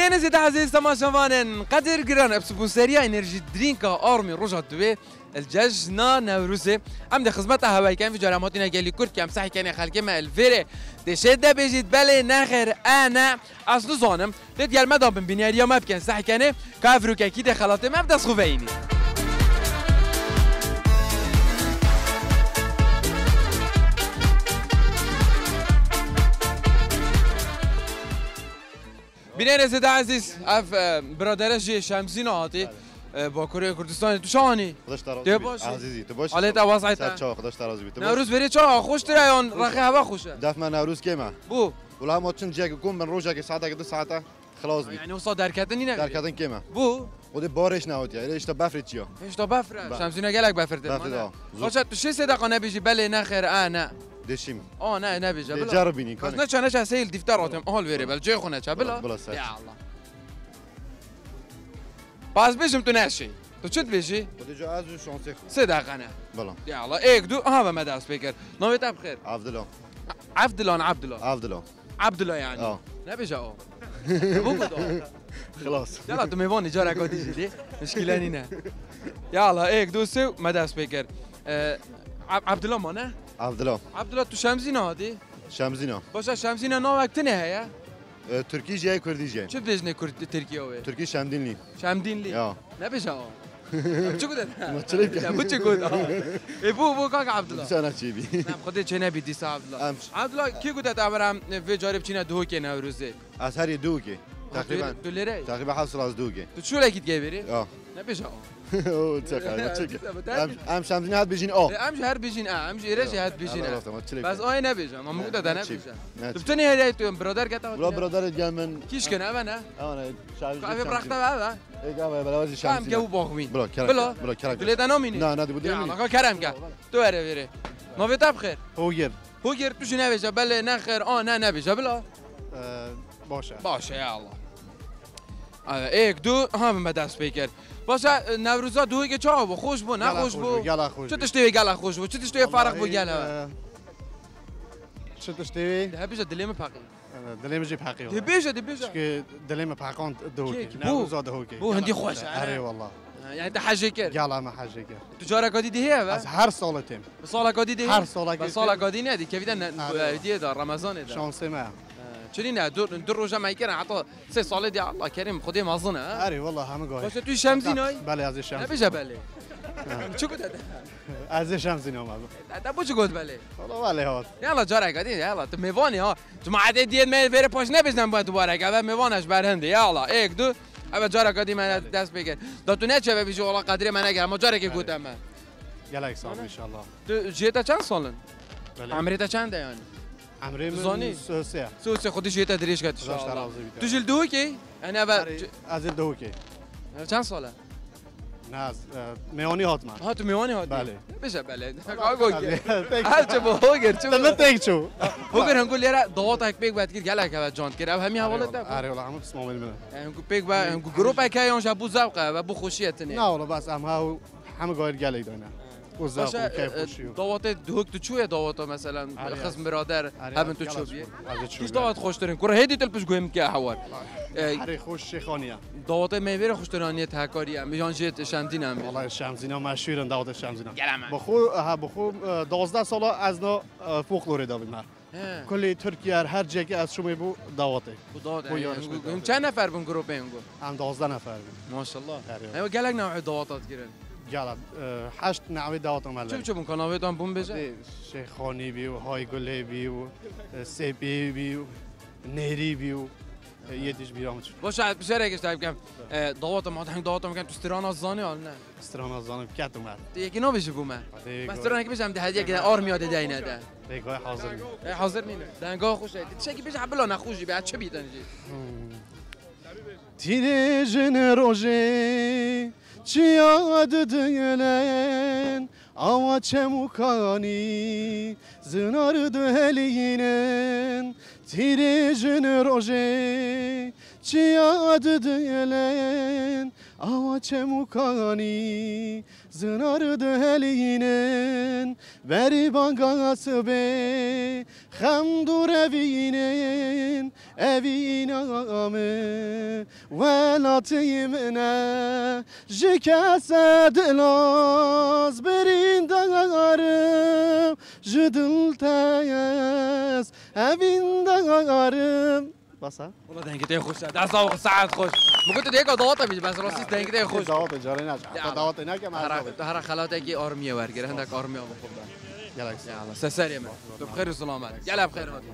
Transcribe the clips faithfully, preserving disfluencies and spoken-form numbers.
بنين زيد عزيز تماشاوان قدر جران بسبونسريا انرجي درينكا ارمي رجع دوي الججنا نوروزي ام دي خدمتها هواي كان في جراماتنا قال لي كركي ام صحي كان خلقي ما الفيري دي شده بيجي بالي ناخر انا اصل ظانم ديال المدام بن بنياريا ما بكان صحي كان كافرو كاكيد خلاطي ما بدا صغفيني بنين زيد عزيز اف برادرجي شمسينا هاتي با کره کردستان تو شانی تو باش عزیزی تو باش حالت وضعیت چا خداش تراز بیت نوروز بری چا خوش تریان رخی هوا خوشه دفع من نوروز کیما بو ولا ما تشن جاك يكون من روجك ساعه قد ساعه خلاص بي يعني وصل دركتني نه دركتن كيما بو ودي بارش ناوت يعني ايش تبافرت يا ايش تبافر شمسينا قالك بافرت بافرت خوش تو شي صدقه نبيجي بله نخر انا دشيم اه نه نبيجي بلا جربيني كان نه چنه سيل دفتراتم اول ويري بل جي خونه بلا يا الله باز بيجم تو ناشي تو چت بيجي بدي جو ازو شانسي صدق انا بلا يا الله ايك دو ها ما داس بيكر نويت بخير عبد الله عبد الله عبد الله عبد الله عبد الله يعني اه نبيجي اه بو خلاص يلا تو ميفوني جارا كودي جدي مشكله نينا يلا ايك دوسي ما داس بيكر عبد الله مانا عبد الله عبد الله تو شمسينا هادي شمزينا باشا شمسينا نو وقتنه هيا تركي جاي كردي جاي چه بجنه كرد تركيا وي تركي شمدين لي شمدين لي اه نبيجي اه چه گفت ما تشريك بو چه گفت ای بو بو کاک عبد الله سنه چی بی نم خودت چه نبی دیس عبد الله عبد الله کی گفت ابرام و جارب چینه دو که نوروزه از هر دوکه تقریبا دلاره تقریبا حصل از دوکه تو چه لگید گیری اه نبیجی او تقریبا ما تشك ام شمدين هاد بيجين اه ام هر بيجين اه ام جيرش هاد بيجين بس آی نبیجم ما مقدر ده نبیجم دفتنی هدیه تو برادر گتا ولا برادر جا من کیش کنه انا انا شايف كيف برخت بابا ايه قابل بلاوزي شمس كم جو باخمين بلا كرك بلا بلا كرك بلا دناميني لا نادي بدي يلا كرم كا تو اره بيري نوفيت بخير هوجر هوجر تو شنو نبيجا بلا نخر اه نه نبيجا بلا باشه باشه يا الله ایک دو هم مدرس سپیکر باشه نوروزا دوی که چا بو خوش بو نه خوش بو گلا خوش چه تشتوی گلا خوش بو چه تشتوی فرق بو گلا چه تشتوی ده بیجا دلیم پاکی دلیم جی پاکی ده بیجا ده بیجا که دلیم پاکان دوکی نوروزا دوکی بو هندی خوش اره والله يعني انت حاجه كر گلا ما حاجه كر تجاره قادي دي هي از هر سالتم سال قادي دي هر سال بس سال قادي ندي كيف دي ده رمضان ده شانس ما چرینه دور دور روزا میکنن حتی سه ساله دی الله کریم خودی مازنه اره والله همه گاهی باشه توی شمزینای بله از شمس نبیشه بله چی گفت از شمزینه ما ده بو چی گفت بله والله بله هات یالا جاره گادی یالا تو میوانی ها تو معده دیت می بره پاش نبیزنم با دوباره که میوانش برنده یالا یک دو اول جاره گادی من دست بگیر دا تو نه چه بیجی والله قدری من نگم ما جاره که گفتم من یالا یک سال ان شاء الله تو جیتا چند سالن عمریتا چنده یعنی عمري زوني سوسيا سوسي خودی جیتا دریش کرد ان شاء الله تو جل دو کی انا اول از دوکی چند ساله ناز میانی هات من ها تو میوانی هات بله بشه بله گوگل هر چه بو هوگر چه ما تيجو هوگر هنقول لي دوات هيك بيك بعد كده قالك يا جون كده همي حوالته اره والله عم بسمع من هنقول بيك با هنقول جروب هيك يون جابو زوقه ابو خوشيتني لا والله بس ام هاو همه قايل قال يدنا وزاق وكيف وشيو دوات دوك تو چوه دوات مثلا خصم برادر هم تو چو بيه كيش دوات خوش ترين كره هدي تلبش گویم که حوار هري خوش شيخانيه دوات میوه خوش ترانیه تهکاری ام میان جت شمدین ام والله شمزینا مشهورن دوات شمزینا بخو ها بخو دوازده سال از نو فولکلور دا بیم کلی ترکیه هر جایی که از شما بو دعوته هم چند نفر بون گروه اینگو هم دوازده نفر ماشاءالله ايوه گلک نوع دعواتات گیرن جالب هشت نوع دعوت مال چه چه بون کاناوی دام بون بجه شیخانی بیو های گله بیو سپی بیو نهری بیو یه دیش بیرام چه باشه بشه رگش تایپ کم دعوت ما هنگ دعوت میکنم تو استران از زانی حال نه استران از زانی کت اومد یکی نو بشه بوم بس استران که بشم ده هدیه که آرمی یاد ده اینه ده دیگه حاضر حاضر نینه دنگاه خوشه چه کی بشه بلا نخوشی به چه بیدنجی تیره جن روزه چی یاد دیلن آوا چه مکانی زنار دهلینن تیری جن روژه چی یاد دلن آوا چه مکانی زنار دهلینن بری بانگاس به خم دور اوینن اوین آمه ولاتی منه جکس دلاز برین دارم جدل تیز اوین دارم باسا والله دنگته خوش در ساق ساعت خوش ممكن تديك ضغطه بيجي بس راسي دنگته خوش ضغط جاري ناجح ضغط هناك مع هر خلاتك ارميه ورقه عندك ارميه بخبر يلا يلا سسر يا مان بخير وسلامات يلا بخير هادي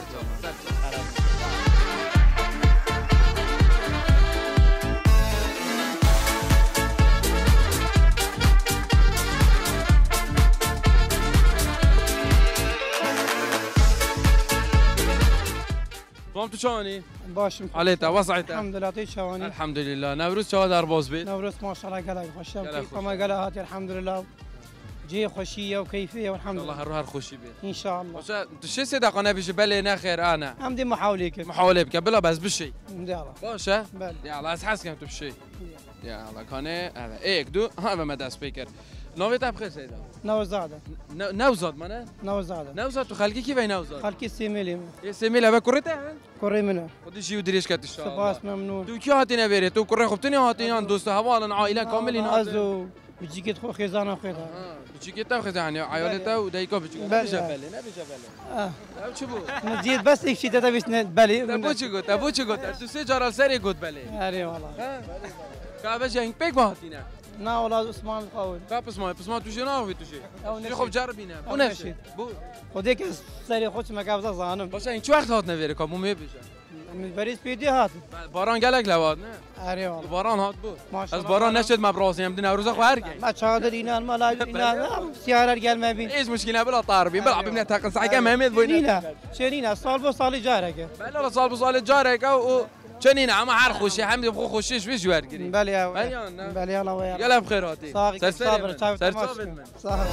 تمام تو شلونی؟ باشم عليتا وصعت الحمد لله طيب شواني الحمد لله نوروز شو دار باز بيت نوروز ما شاء الله قلق خوش كما قال هاتي الحمد لله جي خوشيه وكيفيه والحمد لله الله هروح خوشي بيت ان شاء الله باش انت شو صدق انا بيجي بالي ناخر انا عمدي محاوليك محاوله بك بلا بس بالشيء يلا باشه بله يلا اسحس كم بالشيء يلا كان هذا ايك دو هذا مدى سبيكر نوفيت بخير سيدا نوزاده نوزاد مانا نوزاده نوزاد تو خلقي كيف نوزاد خلقي سيميلي يا سيميل هبا كرته كوري منه خدي شي ودريش كات ان شاء الله سباس ممنون تو كي هاتينا بيري تو كره خبتني هاتينا دوست هوالا عائله كاملين ازو بيجيك تخو خيزانه خيزانه بيجيك تا خذ يعني عائلته ودايكو بيجيك بله. جبل نبي جبل اه شو بو نزيد بس هيك شيء تبي بالي ابو شو قلت ابو شو قلت تو سي جرى سري قلت بالي اري والله كابا جاي بيك ما هاتينا نا ولا عثمان القول كاب اسمع اسمع تو جنا في تو شيء أو شو نشيد. خب جربينا بو أو نفس نشيد. بو وديك سري خوش مكابزه زانم باش این چه وقت هاتنا ویره کامو می بشه من باريس بيدي هات باران گلک لواد نه اري والله باران هات بود ما شاء از الله. باران نشد مبراسی هم دین روز خو هرگی ما تشاهد إينان ما لا إينان سيارة رجال ما بين ايش مشكله بلا طاربي بلعب بنا تاقن ساعه كم هميد بوينا شنينا شنينا صال بو صالي جارك بلا صال بصال جارك او چنین اما هر خوشی هم بخو خوشیش بیش ور گیری بلي يا بلي أنا. بلي يلا ويا يلا بخير هاتي صاغي صابر سر صابر صابر من صابر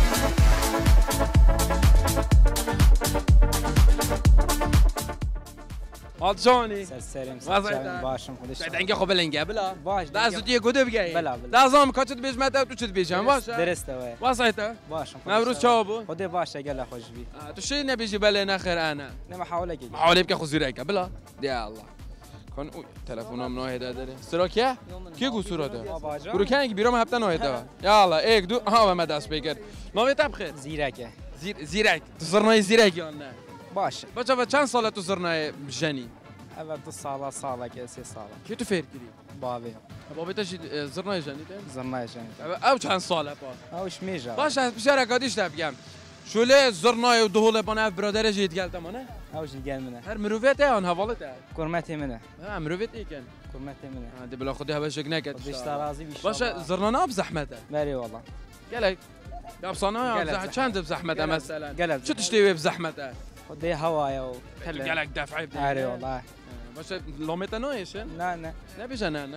هات شونی سلام وضعیت؟ سلام باشم خودش بعد اینکه خب لنگه بلا باش لا زودی گوده بگی بلا بلا لازم کاچت بیش متا تو چت بیشم باش درسته وای واسایتا باشم نوروز چاو بو خود باشه گله خوش بی تو شي نبيجي بالي ناخر انا نما حاول کی محاولة يبقى خو زيرك بلا يا الله كون تلفونم نو هدا داره سرا كيا كي گو سرا ده برو كان بيرم هبتا نو هدا يا الله ايك دو ها ما داس بيگر نو بخير زیرکه زير زيرك تصرناي زيرك يا نه باشه بچا چند ساله تو صرناي جني اول دو ساله ساله که سه ساله كي تو فير كري بابی بابا تجي صرناي جني زرنای جنی او چند ساله با اوش میجا باش بشارك قديش تبقى شوله زرناي ودهول بنا برادر جيت قالت منه اوش گل منه هر مروفته اون حوالته کرمتی منه ها مروفت ايه كان کرمتی منه هذه بلا خديها باش نكت بیشتر راضی بیشتر باشا زرنا بزحمته بله والله قالك يا بصنايع قالك بزحمة كان بزحمته مثلا قالك شو تشتري بزحمته خدي هوايا و قالك دافع اري والله باشا لو متى نويش لا لا نبي جنانا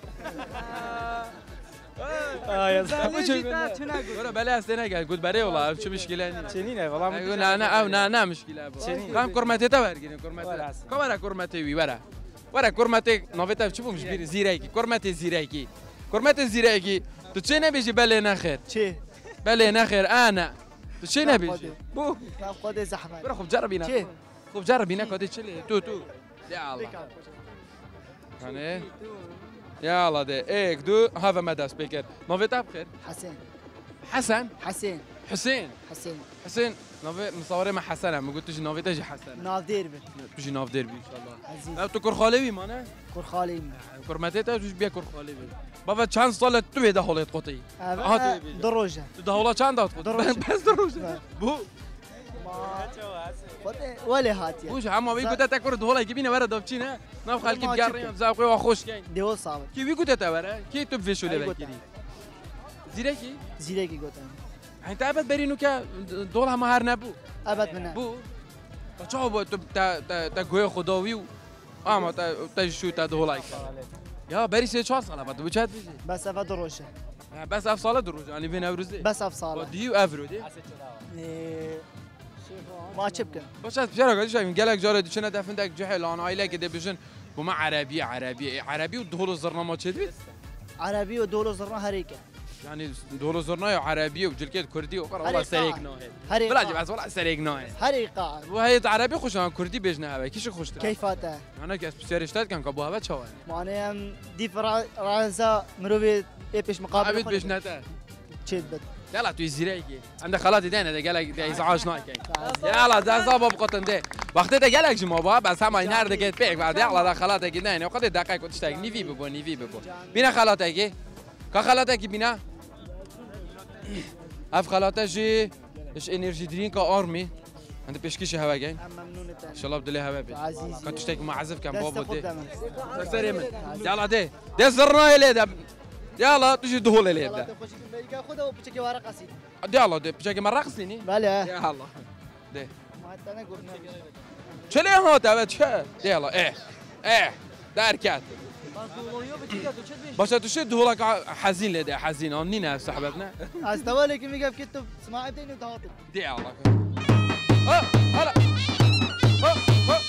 اه يا ورا بلا استنى قال قلت بري والله شو مشكلة يعني چنینه والله يقول انا او نا نا مشكلة چنين؟ كم كرمتي تبرجين كرمتي ولا كم كرمتي وي ورا ورا كرمتي نوفيتا شوفوا مش بيري زيرايكي كرمتي زيرايكي كرمتي زيرايكي تو چه نبيجي بله نخير چه بله نخير انا تو چه نبيجي بو خود زحمت برو خب جربينا چه؟ خب جربينا كودي چلي تو تو يا الله يعني يا الله ده ايك دو هذا مدى سبيكر نوفيتا بخير حسين حسن حسين حسين حسين حسين نوفي مصوري مع حسن ما قلتش نوفي تجي حسن ناف ديربن تجي ناف ديربي ان شاء الله عزيز لا تو كور خالوي مانا كور خالي كورماتي تا توش بيا كور خالوي بابا چند سال تو هدا حالت قطي هذا دروجه تو ده حالا چند داد دروجه. بس دروجه بو خود ولی هاتیه بوش هم وی گوت تا کور دولا گبینه ورا دابچینه ناف خالکی ما بگاریم چکه. زاوقي و خوش کین دیو صعب کی وی گوت تا ورا کی تو فيشو أي له گوتن. بکری زیره کی زیره کی گوتن انت ابد برینو که دول هم هر نبو ابد منه بو بچا بو تو تا تا تا گوی خداوی و اما تا تا شو تا دولا یا بری سه چهار ساله بعد بچات بيجي بس اف دروجه بس اف ساله دروج يعني بين اوروزي بس اف با صالح ديو افرو دي ما شبكن باش بجرا قديش من قالك جاره دشنا دفندك جحل انا عائله كده بيجن وما عربي عربي عربي ودخول الزرنا ما تشدبي عربي ودولو زرنا هريكه يعني دخول الزرنا عربي وجلكيت كردي وقرا والله سريك نوع هريقه بلا جبس والله سريك نوع هريقه وهي عربي خوش انا كردي بيجنا هاي كيش خوش كيفاته انا كاس بسيرشتات كان كبوها بتشوا معناها دي فرع رانسا مروي ايش مقابل عبيد بيجنا تا تشد يلا تو زيريكي عندك خلاص دينا ده قالك ده ازعاج نايك يلا ده صابب قطن ده وقت ده قالك جمع بابا بس هم ينار ده جيت بيك بعد يلا ده خلاص ده قلنا وقت دقائق كنت تشتاق نيفي ببو نيفي ببو بينا خلاص اجي كا خلاص اجي بينا اف خلاص اجي ايش انرجي درينك ارمي انت بيشكيش هوا جاي ممنون ان شاء الله بدله هوا بي عزيزي كنت تشتاق مع عزف كان بابا دي ده سريع يلا ده ده زرنا اللي ده يلا تجي دهول اللي ده خذها وبشكل ورقه سيدي يلا ده بشكل مرة قصني بله يا الله ده ما انا قلنا شلي هو تبع شو يلا ايه ايه ده اركات باش تشد هو لك حزين لده حزين انينا صاحبتنا استوالك ميقف كتب سماع بتيني وتعاطي دي الله اه هلا اه اه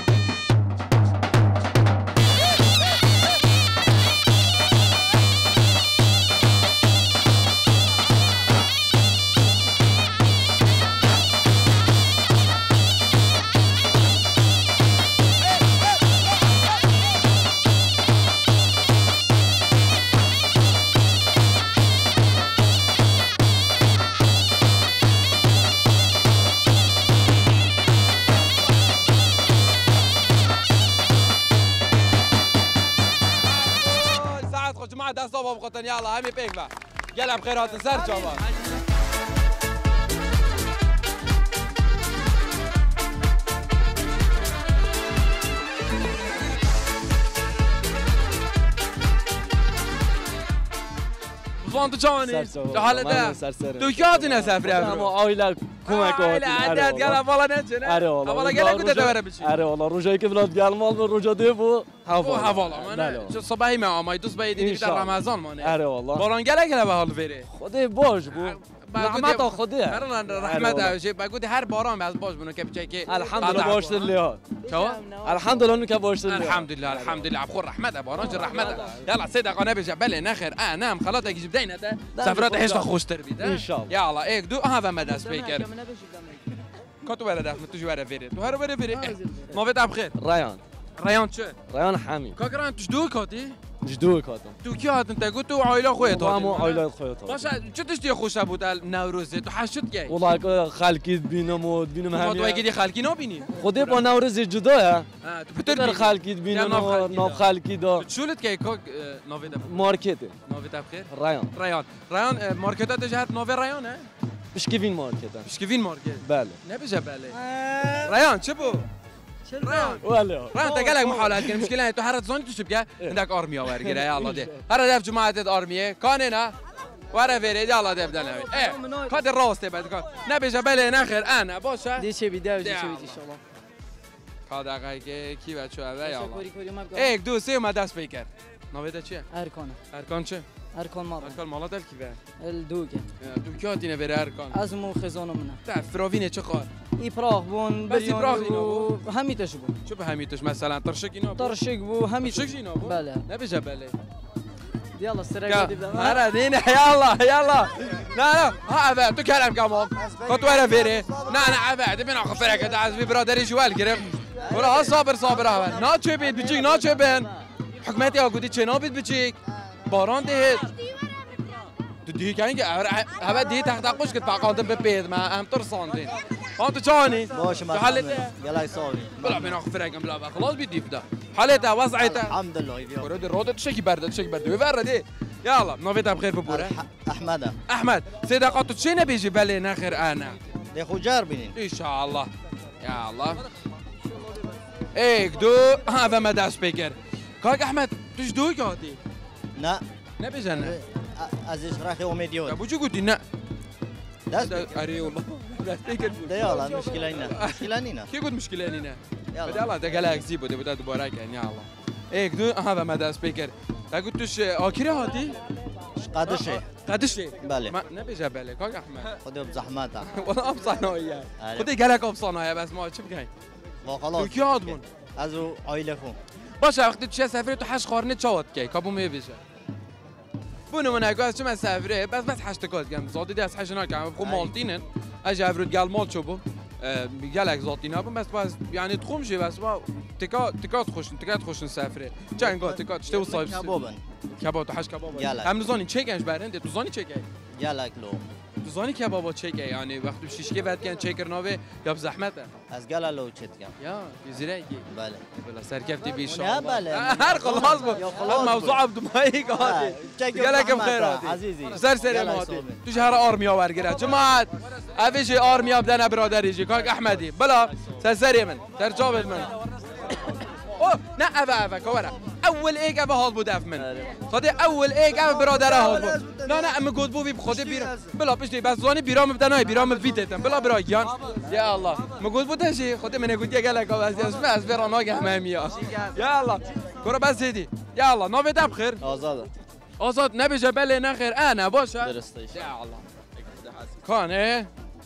جماعة ده صوب قطن يلا همي بيك بقى يلا بخيرات السر شباب فانت جاني حالة ده تو كاتي نسافر اما عائله کمک آره عادت گلا بالا نچنه آره والله بالا گلا كنت دوره بشي آره والله روزایی که بلاد گلمال من روزا دی بو هوا هوا من چه صباحی ما ما دوست باید دیگه در رمضان مانه آره والله باران گلا گلا به حال فیره خدای باش بو رحمت خدای رحمت اوشی بگو هر باران از باش بونو که بچه که الحمدلله باش لیات چوا الحمدلله اون که باش لیات الحمدلله الحمدلله بخور رحمت باران جر رحمت يلا صدقانه بجا بله نخر انا خلاص اجي بدينا سفرات هيش خوش تربيت ان شاء الله يلا ايك دو هذا مدى سبيكر كنت ولا داخل تجي ورا فيري تو هرب ورا فيري ما بيت بخير ريان ريان شو ريان حامي كاكران تشدو كاتي جدو كاتم تو كيات انت قلت تو عائله خويا مو عائله خويا باش شو تشتي خوش ابو نوروز تو حشت جاي والله خالكي بينم ودبينم هم تو اگه خالكي نبینی خودی با نوروز جدا ها تو بتر خالكي بينم ناب خالكي دا شولت کی کوک نوید مارکت نوید بخير ريان ريان ريان مارکتات جهت نوی ريان ها بشكيفين ماركت بشكيفين ماركت بله نبيجا بله ريان شبو ريان ولا ريان انت قالك محاولات كان مشكله تو حرت زون تشبكه عندك ارميا ورجع يا الله دي هذا دف جماعه ارميه كاننا ورا فيري يلا دف دنا ايه كاد الراس تبعد نبيجا بله ناخر انا باشا دي چه بیده و چه بیده شما کاد دقیقه کی بچه اوه یا الله یک دو سه ما دست بکر نویده چیه؟ ارکان ارکان چه؟ ارکان مال ارکان مالات ال کیه؟ الدوگه تو کی هاتینه بره ارکان؟ از مو خزانه منه تا فراوینه چه خار؟ ای پراغ بون بس ای پراغ اینو همیتش بون چه به همیتش مثلا ترشک اینا ترشک بو همیتش ترشک اینا بله نبیجه بله يلا استرجع دي مرة دينا يلا يلا لا لا ها أبا تو كلام كمان كنت ولا فيري لا لا أبا دي بنا خفرك كده عايز في برادري شوال كده ولا صابر صابر هوا ناتش بيت بيجيك ناتش بين حكمتي أقولي تشينا بيت بيجيك باران ده تديه كان هوا دي تحت أقوش كده فقاندم ببيت ما أهم ترصاندين أنت جاني باش ما حالته يلا يصابي بلا بنا خفرك بلا خلاص بيديف ده حالته وضعته الحمد لله يبيع ورد الرود تشكي برد تشكي برد ويفرد ايه يلا نوفيتها بخير في بوره احمد احمد سيدا قطت شينا بيجي بالي ناخر انا يا اخو جاربين ان شاء الله يا الله ايك دو هذا مدى سبيكر كاك احمد تجدوي كاتي لا نبي جنة عزيز راخي وميديون ابو شو قلت لا لا اري والله لا سبيكر يلا مشكلة هنا مشكلة هنا كي قلت مشكلة هنا يلا يلا ده قالك زيبو ده بدأ دبوراك يعني يا الله ايك دو هذا مدى سبيكر لا قلتش اكيري هاتي قادشة قدشتي بله ما نبي جبلك كاك احمد خذوا بزحمتها والله ابصنا وياك خدي قالك ابصنا يا بس ما شو بكاي خلاص تركيا عادون ازو عائله خو باشه وقتی تو سفری تو هشت خارنه چاوت کی کابو می بیشه بونو من اگه چه مسافره بس بس هشت کات گم زادی دست هشنا کم خو مالتینن اجا افرود گال مال چوبو گالک زادینا بس بس یعنی تخوم شي بس با تکا تکا خوشن تکا خوشن سفره چنگا تکا چته و صاحب كبابن کباب تو هشت کباب گالک. هم زانی چه گنج برنده تو زانی چه کی يالك لو تو زانی کباب چه کی یعنی وقتی شیشکی بعد کن چه کرناوه یا زحمته از قال لو تشتكم یا زیرا کی بله بلا سرکفتی بی لا بله هر خلاص بو موضوع بدمایی قاضي قالك بخير عزيزي سر سر ماتی تو شهر آرمیا ورگره جماعت اویش آرمیا بدن برادری جی کاک احمدی بلا سر سر من سر جابل من اوه نه اوه اوه کورا اول ایگ اوه حال بود اف من خودی اول ایگ اوه برادره حال بود نه نه اما گود بو بی خودی بیرام بلا پشتی بس زانی بیرام بدنای بیرام ویتتم بلا براگیان یا الله ما گود بود شی خودی من گود یا گلک از از از برانا گهمیا یا الله کورا بس هدی یا الله نوید بخیر آزاده آزاد نبی جبل نخیر انا باشه درستش یا الله کانه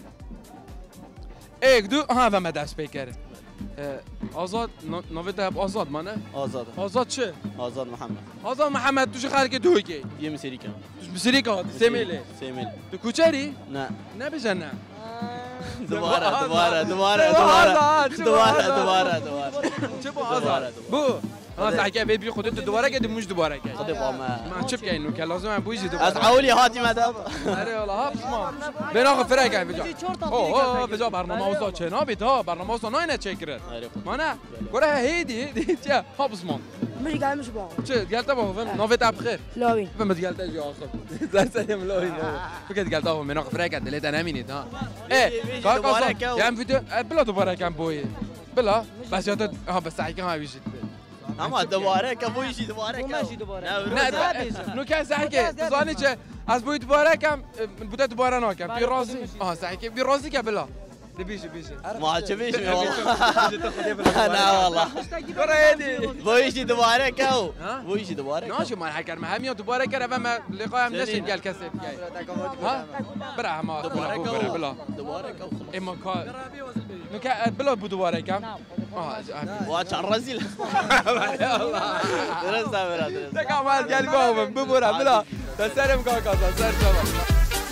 ایک دو ها و مدرس بکره آزاد نوید آزاد مانه آزاده آزاد چه آزاد محمد آزاد محمد توش خلق دوی کی یه مسیری کم توش بسری که سمیله سیمیل تو کوچری نه نبیشه نه دوباره دوباره دوباره دوباره دوباره دوباره دوباره چه با آزاد بو ها تحکیه بید بی خودت دوباره که موش دوباره که خود با ما ما چه بگه اینو که لازم هم بویجی از دوباره حولی هاتی مدام آره والله ها بسما بنا خو فرق بجا اوه اوه بجا برنامه اوزا چه نابید ها برنامه اوزا نه چه کرد ما نه گره هیدی هیدی چه ها بسما مش قاعد مش باغ چه قالت ابو فهم نوفيت بخير لاوين فما قالت اجي اخر زي سلام لاوين فكرت قالت ابو من اخر فرقه دليت انا مينيت ها ايه كاكا يا عم فيديو بلا دوباره كان بوي بلا بس يا ها بس صحيح ما بيجي اما دوباره کبو یشی دوباره مو ماشي دوباره نه نو كان صحيح که زاني چه از بوی دوباره کم بوده دوباره ناکم بی رازی اه صحيح که بی رازی که بلا بيجي بيجي ما چه بیشی والله نه والله برا هدي بو یشی دوباره کو بو یشی دوباره ناشي ما حكر ما هميا دوباره كره فما لقاء هم نشين قال كسب جاي ها برا ما دوباره برا کو بلا دوباره کو اما كا نو كا بلا بو دوباره كم اه واش الرزيل الله درست برا درست تكا ما قال قوم ببرا بلا تسرم كاكا تسر شباب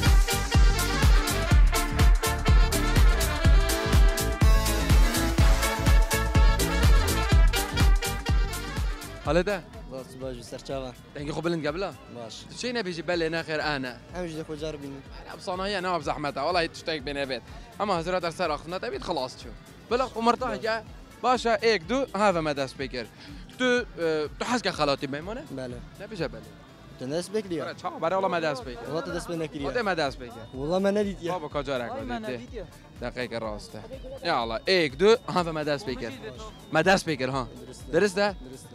حالا ده باش باش سرچاوه دنگی خوب بلند قبله باش چی نبیجی بله نخیر انا همش دخو جربين بصناعية انا بزحمتها والله تشتاق بين بيت اما هزرات در سر اخنا تبيت خلاص شو بلا ومرتاح جا باشا ايك دو هذا مدى سبيكر تو تو حسك خالاتي بيمونه بله نبيجي بله تناس بك ليا برا تشاو برا والله مدى سبيكر والله تدس بينك هذا ليا مدى سبيكر والله ما نديت يا بابا كاجارك ما نبيت دقيقة راسته يا الله ايك دو هذا مدى سبيكر مدى سبيكر ها درست ده درست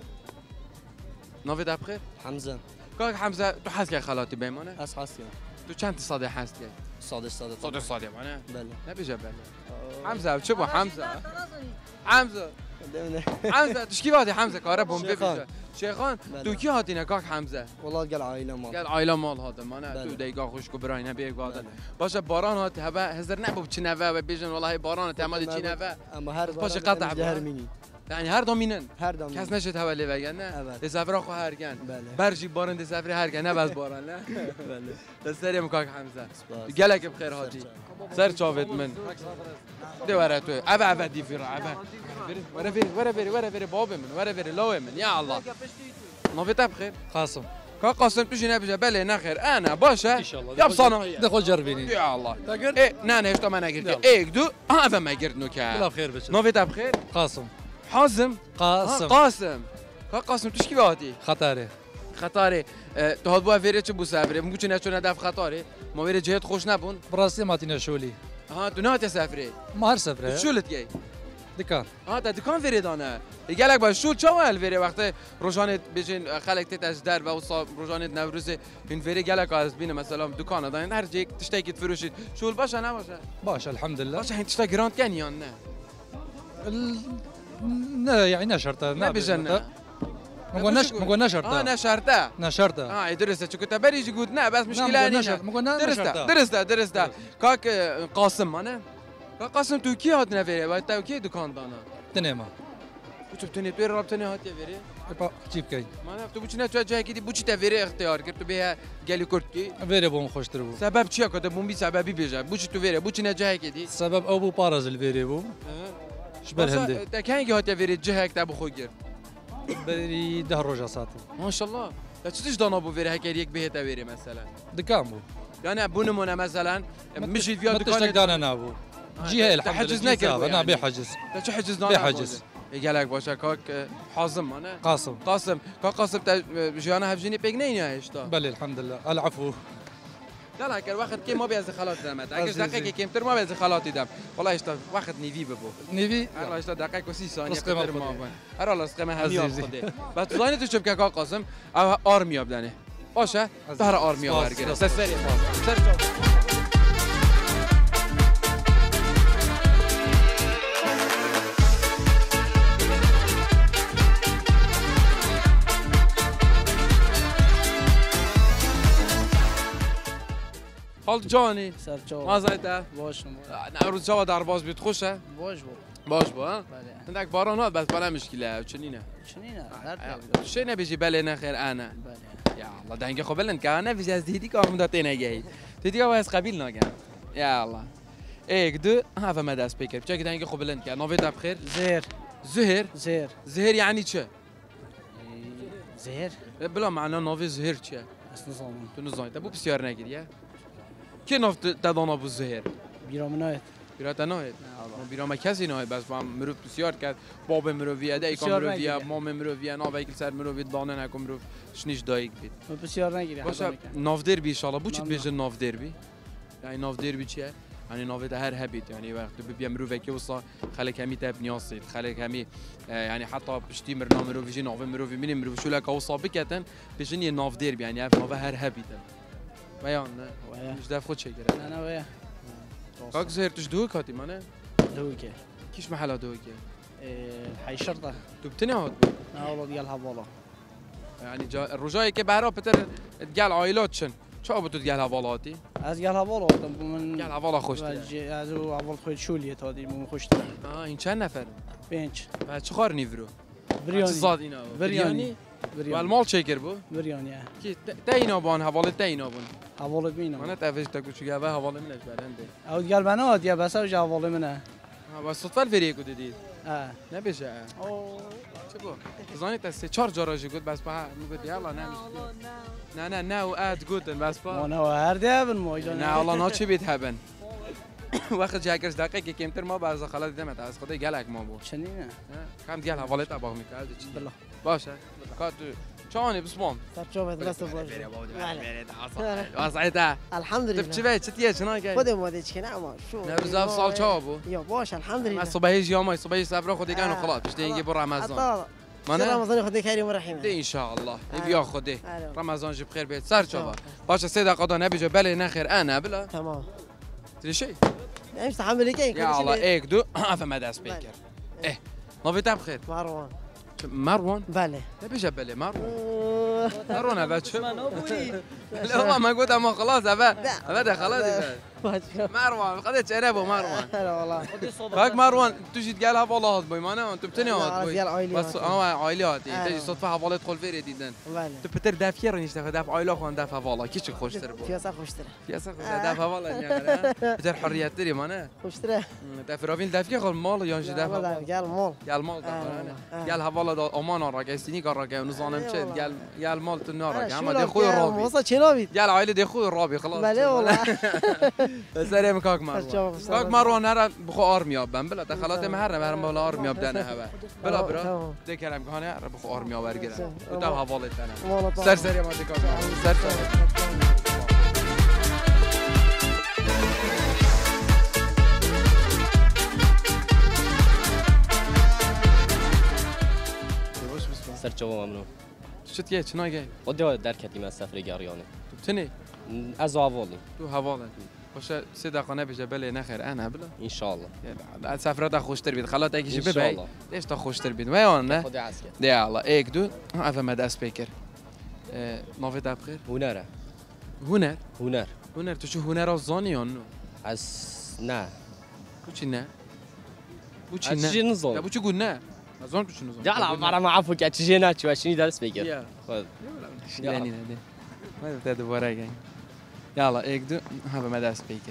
نوفي ده بخير حمزه كاك حمزة تو حسك خالاتي بيمونه اس حاسيا تو چند صادي حسك صادق صادق صادي صادي معناه بله نبيجي بله حمزة شو حمزة حمزة دمنا حمزة تشكي وقتي حمزة كاره بوم شيخان. بيبي شيخان بله. تو كي هاتينا كاك حمزة والله قال عائله ما قال عائلة مال هذا ما أنا بله. تو دقيقة خوش كبراين هبي قادر بله. باشا باران هات هبا هزر نبو بتشنفا وبيجن والله باران تمادي تشنفا اما هر باش قطع هر ميني يعني هر دومينن هر دام كاس نشت هوا اللي بقى نه أبد. دسافر اخو هرگن بله برجي باران دسافر هرگن نه بس باران نه بله دستريم كاك حمزة سپاس. قالك بخير هاتي سر شافت من دي ورا تو ابا ابا دي في ابا ورا فيري ورا فيري ورا فيري بابا من ورا فيري لو من يا الله نوفيتا بخير قاسم كا قاسم تجي نبجا بله نخير انا باشا ان شاء الله يا بصناعية دخل جربيني يا الله ايه نانا ايش ما نقدر ايك دو ها فما قرد لا نوكا بخير بس نوفيتا بخير قاسم حازم قاسم ها، قاسم كا قاسم تشكي بهاتي خطاري خطاري اه، تو هاد بو فيري چه بو صبري ممكن چه نشون دف خطاري ما ويري جهت خوش نبون براسي ماتينا شولي ها تو نهات سفري ما هر سفره شو لت جاي دكان ها تا دکان وری دانه يقالك باش شو چاول وری وقت روزانه بيجين خلق تتاش در و روزانه نوروز این وری قالك از بين مثلا دکان دان هر جيك تشتكي تفروشي شو باشه نه باشه باش الحمد لله باشه انت تشتكي جراند كان یا نه ال... ن- يعني نشرت نه بجنه مگو نش مگو نشرته آه نشرته نشرته آه درسته چون تو بریج گود نه بس مشکل نشر مگو درسته درسته درسته کاک قاسم منه کاک قاسم تو کی هات نفره باید تو کی دکاندانه تنما تو بتونی تو رابطه هات یوری با چیپ کی من تو بچنه تو جای کی بوچی توری اختیار کرد تو به گلی کرد کی ویره بوم خوش تر بو سبب چیه که بوم بی سببی بیجا بوچی تو ویره بوچی نه جای کی سبب او بو پارز الویره بو شبر هنده تا کی هات یوری جای کی بخو گیر بری ده روزا ساعتی ماشاءالله تا چیش دانا بو ویره هکر یک بهت ویره مثلا دکان بو يعني ابونمونه مثلا مشي في دكان تشتاق دانا نابو جهه الحمد حجز نكر انا بحجز تا حجز دانا بحجز يقال لك باشا كاك حازم انا قاسم قاسم كاك قاسم جانا هفجيني بيجنين يا اشتا بله الحمد لله العفو لا لا كان واخد كي ما بيز خلاط دمت اگه دقیقه کمتر ما بيز خلاط دم والله اشتا واخد نيفي ببو نيفي والله اشتا دقیقه و سی ثانیه کمتر ما بن ارا لاسقمه هزیزی بس تو تو چوب که کاک قاسم آرمیا بدنه باشه دهر آرمیا برگره سسری سر حال جانی سرچاو ما زایده باش نوروز جوا در باز بیت خوشه باش با باش با بله عندك باران هات بس بلا مشكله چنينه چنینه هر شي نبيجي بله نخير انا بله يا الله دنگ خو بلن كان في جاز ديدي كام داتي نگي ديدي واس قبيل نگن يا الله ايك دو هذا ما داس بيكر بچك دنگ خو بلن كان نوفي داب خير زهر زهر زهر زهر يعني چه زهر بلا معنى نوفي زهر چه اصلا زمان تو نزاين تبو بسيار نگير يا كي نوف تدانا ابو زهر بیرامنایت بیرات نهید ما بیرام کسی نهید بس با مروف بسیار کرد باب مروفیه ده ایکام مروفیه مام مروفیه نا ویکل سر مروفی دانه نکم مروف شنیش دایک بید بسیار نگیری باشه ناف دربی انشالله بو چیت بیشتر ناف دربی یعنی ناف دربی چیه یعنی ناف ده هر هبید یعنی وقت ببیا مروفی که وصا خلک همی تاب نیاسید خلک همی یعنی حتی پشتی مرنا مروفی جی ناف مروفی مینی مروفی شو لک وصا بکتن بیشتر یه ناف دربی یعنی اف ناف هر هبید ویان نه مش دف خود چه کرد نه نه ویا کاک زهر توش دوی کاتی منه دوكه كيش محل دويك حي شرطه تو بتني هاد لا والله ديالها والله يعني جا الرجاي كي بهرا بتر تقال عائلات شن شو بتو تقال هفالاتي از ديالها والله من قال هفالا خوش از اول خوي شوليه تادي مو خوش اه این چند نفر بنش بعد چه خار نيفرو برياني زاد اینا برياني والمال چیکر بو برياني کی تاینا بان حواله تاینا بون حواله بينا انا تعرفش تاكو چه جابه حواله منش برنده او ديال بنات يا بس او حواله منه اه بس صدفه الفريق ديدي اه نبيشه او چه بو زاني تا سه چهار جاراجي گفت بس با میگفت يلا نه نه نه نه اد گودن بس با انا هر ده بن مو نه والله نا چی بیت هبن وقت جاکرش دقیقه کمتر ما بعض خالات دیدم از خدای گلک ما بود چنینه کم دیال حواله تباغ میکرد چی بالله باشه کات چانی بسمون سرچاو بس باش واسعته الحمد لله تبچه چه تیه چنا گای خودم وادي چه نعم شو نه بزاف سال چا بو يا باش الحمد ما لله صباحی جیام صباحی صبر خودی گان خلاص بشته اینگه بر رمضان من رمضان خدي كريم ورحيم ان شاء الله يبيا خدي رمضان جيب خير بيت سر شباب باشه سيدا قضا نبي بله نخير انا بلا تمام تدري شيء امس تحمل كاين يا الله ايك دو فما داس بيكر ايه نوفي تاب خير مروان مروان بله نبي جبله مروان مروان ابد شو لا والله ما قلت اما خلاص ابد ابد خلاص مروان قضيت انا ابو مروان لا والله باك مروان تجي تقالها والله هاد بوي مانا انت بتني هاد بوي بس بس اه عائلات تجي صدفه حواله تدخل فيري ديدن تو بتر دافير نيش تاخذ داف عائله خون داف والله كيش خوش تر بو فيها خوش ترى فيها خوش داف والله يعني بتر حريات تري مانا خوش ترى داف رافين دافير خول مال يانجي داف قال مال قال مال قال حواله امان راك استني راك نظام مشيت قال قال مال تنار اما دي خوي الرابي وصل شنو قال عائله دي خوي الرابي خلاص بله والله سلام كاك مروان كاك مروان هر بخو آرمیاب بن بلا دخلات مهر مهر بالا آرمیاب دنه هوا بلا برا ده کلم گهانه هر بخو آرمیاب برگیرم تو تا حواله دنه سر سر ما دکاک سر سر سرچاو ممنون شت گه چنا گه خودی در کتیم از سفر گریانه تو تنی از اوالی تو حواله باشه سه دقیقه نبیشه بله نخیر انا بلا ان شاء الله يلا سفرات خوشتر بید خلاص اگه ان جی شاء ببی الله ليش تا خوشتر بید ویان نه خدي عسكر يلا ایک دو افا مد سپیکر نوفيت بخير هنر هنر هنر هنر تو شو هنر الزاني یا نو از نه بوچی نه بوچی از نه چی لا نظام بوچی گو نه ازان بوچی نظام جعل برا ما عفو که چی نه چی شنی درس بگیر يا خد شلاني هذا ما بتاعت ورقه يلا ایک دو افا مد سپیکر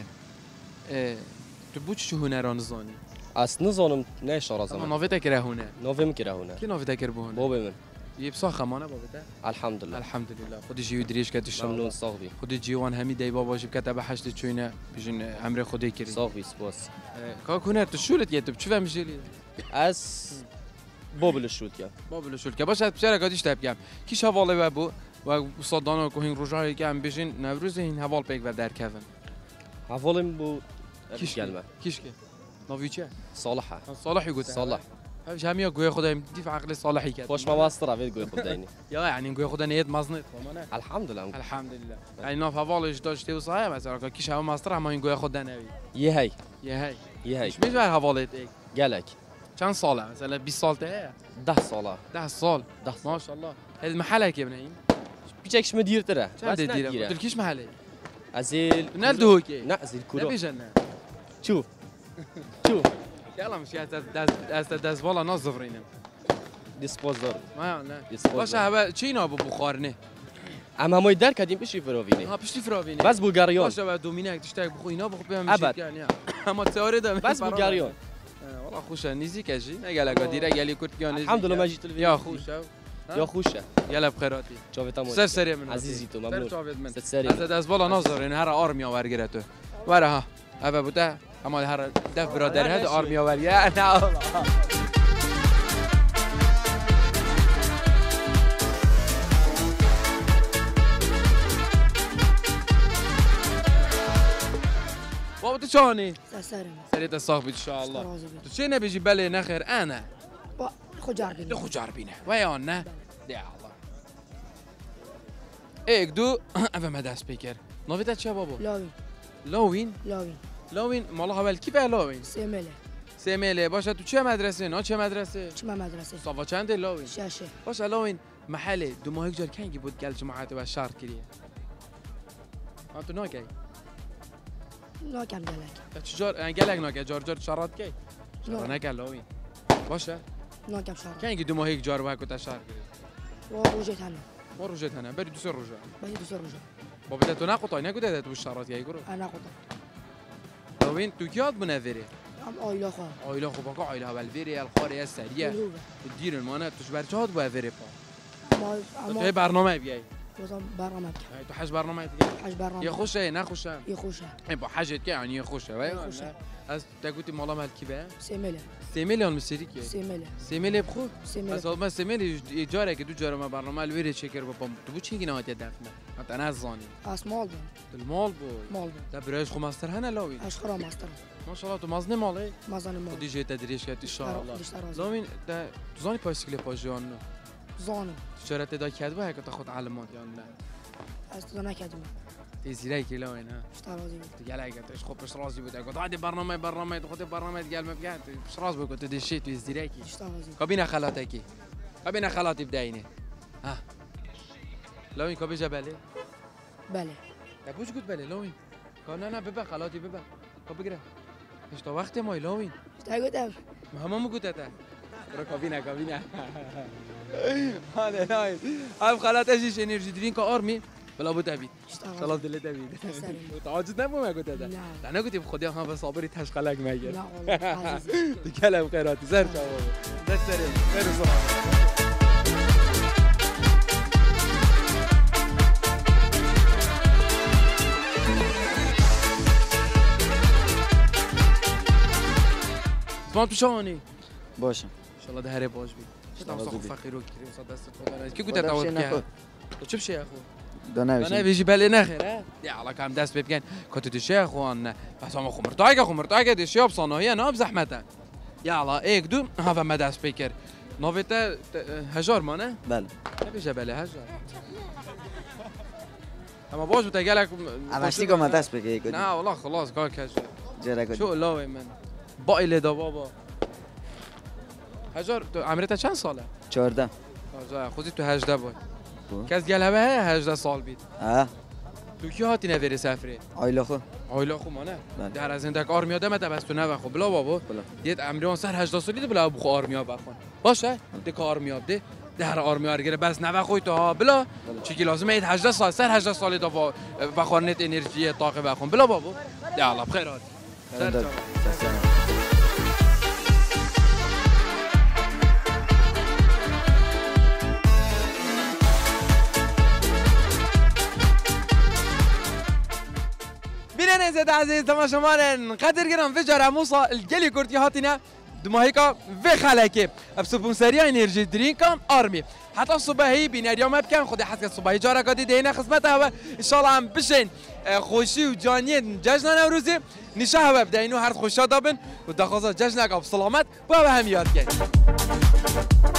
تو بوچی شو هنران الزاني از نظام نه شرا اما زمان نوفيت كره هنر نوفم کرا هنر کی نوفيت كره بو هنر بابا من يبصا خمانه بابا الحمد لله الحمد لله خودی جیو دریش کت ان شاء ممنون الله صاحبي خودی جیوان همی دی بابا جب کتاب حشت چوینه بیشین امر خودی کردی صاحبي سپاس کا هنر تو شولت یتب چه فهمیشی از بابل الشوت یا بابا شول که باشه بچرا کادیش تاب کم کیش حواله و بو و صدانا کو هین روزای که هم بیشین نوروز این حوال پیک و در کفن حوالم بو کیش کلمه کیش که نویچه صالحه صالحی گفت صالح همش همیا گوی خدایم دیف عقل صالحی کرد خوش ما واسطه بيت قوي خديني یا یعنی گوی خدا نیت مزنت خمانه الحمد لله الحمد لله يعني ناف حوالش داشته و صحيح مثلا کیش هم ماستر هم این گوی خدا نوی يه هي یه هی يه هي مش میشه حوالت ایک قالك چند ساله مثلا بیست سال ته ده صلاه ده سال ده ما شاء الله هذا محلك يا ابني بيجيكش مدير ترى بس ديره تركيش محلي ازيل نالدو هوكي نازل كرة نبي جنة شوف شوف يلا مش داز داز داز والله نظفرين ديسبوزر ما لا ديسبوزر باش هبا چينا ابو بخارنه اما ما يدار كديم بشي فروفيني ها بشتي فراوينه بس بلغاريون باش هبا دوميناك تشتاق بخو اینا بخو بهم أبد. يعني اما تصوري ده بس بلغاريون والله خوش نيزيك اجي قال لك ديره قال لي كنت كان الحمد لله ما جيت يا خوش يا خوشه يلا بخيراتي شوفت امو سر سري من عزيزي تو سر ممنون شوفت من ست سري هذا داز والله نظر ان هر ارميا ورغرته ورا ها ابا بوتا اما هر دف برادر هذا ارميا ورغا انا بابا تو شلوني؟ سرم سريت الصاحب ان شاء الله تو چه نبيجي بالي نخير انا خو جاربين خو جاربينه ويانا يا الله ايك دو افا مدى سبيكر نوفيتا چه بابا؟ لاوين لوين لاوين لوين مالها اول کی به لوين سیمله سیمله باشه تو چه مدرسه نه چه مدرسه چه مدرسه صفا چنده لوين شاشه باشه لوين محل دو ماه جار کنگی بود گل جماعت و شهر کریه ها تو ناکی لا کم گلک چجار گلک ناکی جار جار شرات کی شرا نکل لوين باشه لا کم شهر کنگی دو ماه جار و کتا شهر کریه و روجه تنه ما رجعت انا بري دوسر رجع بس دوسر روجه بابا تو ناقطه نگو ده تو شرات کی گرو انا قطع لوين تو کیاد بنذری ام آیلا خواه آیلا خوبا که آیلا اول ویری الخاری سریع دیر المانه توش برچاد با ویری پا ما تو اما برنامه بیای وزم برنامه تو حج برنامه دیگه حج برنامه یه خوشه نه خوشه یه خوشه با حجت که یعنی یه خوشه وای خوشه از تگوتی مالا مال کی به سیمله سه میلیون مسیری کی سیمله سه میلیون بخو سیمله از ما سه میلیون اجاره که دو جاره ما برنامه الویری چکر با پام تو چی گینه هات دفنه انت انا زانی اسمال بون المال بود مال بون ده برایش خو ماستر هنا لاوی اشخرا ماستر ما شاء الله تو مازنه مالی مازن مال خودی جه تدریج کرد ان شاء الله الله لامین ده تو زانی پایسکل پاجان زانم تجارت دا کرد با که تاخد علامات یا نه از تو نکردم تزیرای کی لا اینا اشترازی بود قال لك انت خب مش راسي بدك قلت عادي برنامج برنامج خد برنامج قال ما بقعد مش راس بقول تدشيت في ازدراكي اشترازی كابينا خالاتك كابينا خالاتي بداينه ها لوين كابي جبالي بله تبوش قلت بالي لوين كان انا ببا خالاتي ببا كابي كده ايش تو وقت ما لوين اشتاقت ما هم مو قلت اتا برا كابينا كابينا هذا نايم اب خالات ايش انرجي درينك ارمي بلا ابو تبي خلاص دلت تبي تعاجز نبو ما قلت هذا انا قلت بخدي ها بس صابري تشقلك ما لا والله عزيزي كلام خيراتي زر شباب زر سريع خير صراحه سمعت شلوني باشه ان شاء الله ده هري باش بي شلون صح فقير وكريم صدق صدق كي قلت خدا تعود بشه كي نخود. وشوف شي يا اخو دانه انا بيجي بالي ناخر ها يا الله كان داس بيبكن كنت تشي اخوان بس هم خمرتاك خمرتاك دي شي بصناهيه ناب زحمته يا الله ايك دو هذا مدى سبيكر نوفيتا هجار مانه بله بيجي بالي هجار اما باش بتقالك امشتی که من دست بگی نه والله خلاص کار کج جرا شو لاوی من با ایله دا بابا هزار تو عمرت چند ساله چهارده آجا خودی تو هجده بود کس گلبه هجده سال بید اه تو کی هاتی نوری سفری آیلا خو آیلا خو مانه در از اندک آرمیا دمت بس تو نه خو بلا بابا دیت امریان سر هجده سالی ده بلا بخو آرمیا بخون باشه ده آرمیا ده در آرمیا گره بس نه خوی تو ها بلا چی لازمه اید هجده سال سر هجده سالی دا بخورنت انرژی طاقه بخون بلا بابا یا الله بخیر هات بینن زد عزیز تماشامان قدر گرم و جرا موسا الجلي كورتي هاتنا دماهيكا و خلاكي بسبونسريا انرجي درينكا ارمي حتى الصباحي بيناريا ما بكان خدي حتى الصباحي جارا قدي دينا خدمتها ان شاء الله عم بشين خوشي وجانيين ججنا نوروزي نشاه بداينو هر خوشا دابن ودخوزا ججنا بسلامت بابا هم ياد كاين